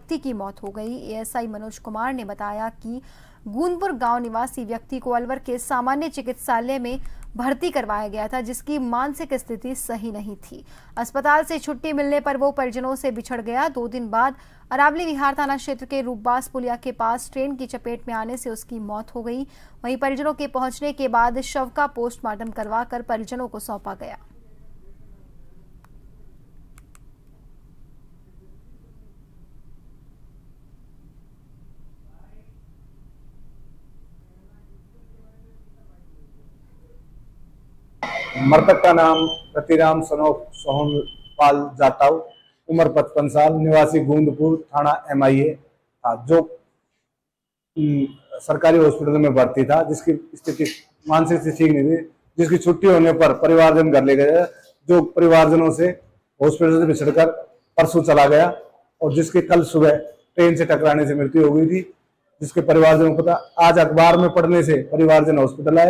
व्यक्ति की मौत हो गई। एएसआई मनोज कुमार ने बताया कि गूंदपुर गांव निवासी व्यक्ति को अलवर के सामान्य चिकित्सालय में भर्ती करवाया गया था, जिसकी मानसिक स्थिति सही नहीं थी। अस्पताल से छुट्टी मिलने पर वो परिजनों से बिछड़ गया। 2 दिन बाद अरावली विहार थाना क्षेत्र के रूपबास पुलिया के पास ट्रेन की चपेट में आने से उसकी मौत हो गई। वहीं परिजनों के पहुंचने के बाद शव का पोस्टमार्टम करवाकर परिजनों को सौंपा गया। मृतक का नाम रतिराम सोहनपाल जाटव, उम्र 55 साल, निवासी गूंदपुर, थाना MIA था, जो सरकारी हॉस्पिटल में भर्ती था, जिसकी स्थिति मानसिक स्थिति ठीक नहीं थी। जिसकी छुट्टी होने पर परिवारजन घर ले गए, जो परिवारजनों से हॉस्पिटल से बिछड़कर परसों चला गया और जिसके कल सुबह ट्रेन से टकराने से मृत्यु हो गई थी। जिसके परिवारजनों को पता, आज अखबार में पढ़ने से परिवारजन हॉस्पिटल आए।